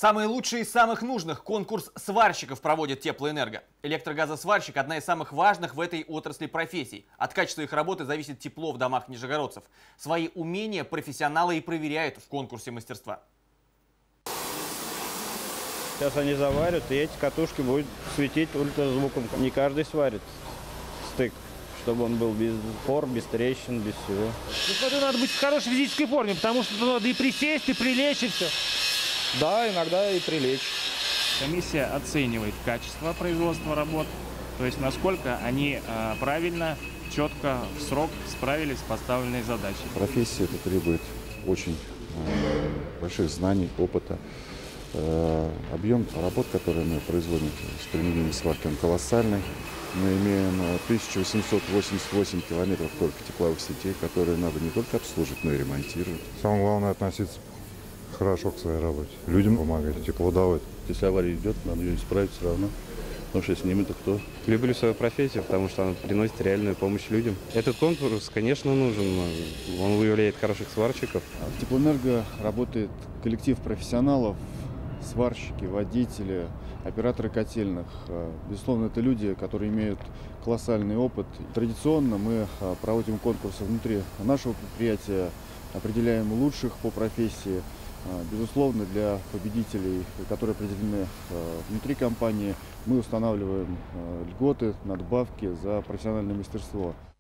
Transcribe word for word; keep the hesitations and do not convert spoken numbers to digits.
Самые лучшие из самых нужных. Конкурс сварщиков проводит Теплоэнерго. Электрогазосварщик – одна из самых важных в этой отрасли профессий. От качества их работы зависит тепло в домах нижегородцев. Свои умения профессионалы и проверяют в конкурсе мастерства. Сейчас они заварят, и эти катушки будут светить ультразвуком. Не каждый сварит стык, чтобы он был без пор, без трещин, без всего. Ну, смотрю, надо быть в хорошей физической форме, потому что надо и присесть, и прилечь, и все. Да, иногда и прилечь. Комиссия оценивает качество производства работ, то есть насколько они э, правильно, четко, в срок справились с поставленной задачей. Профессия это требует очень э, больших знаний, опыта. Э, объем работ, которые мы производим с применением сварки, он колоссальный. Мы имеем тысячу восемьсот восемьдесят восемь километров только тепловых сетей, которые надо не только обслуживать, но и ремонтировать. Самое главное относиться хорошо к своей работе. Людям помогать, тепло давать. Если авария идет, надо ее исправить все равно. Потому что с ними-то кто? Люблю свою профессию, потому что она приносит реальную помощь людям. Этот конкурс, конечно, нужен. Он выявляет хороших сварщиков. В Теплоэнерго работает коллектив профессионалов, сварщики, водители, операторы котельных. Безусловно, это люди, которые имеют колоссальный опыт. Традиционно мы проводим конкурсы внутри нашего предприятия, определяем лучших по профессии. Безусловно, для победителей, которые определены внутри компании, мы устанавливаем льготы, надбавки за профессиональное мастерство.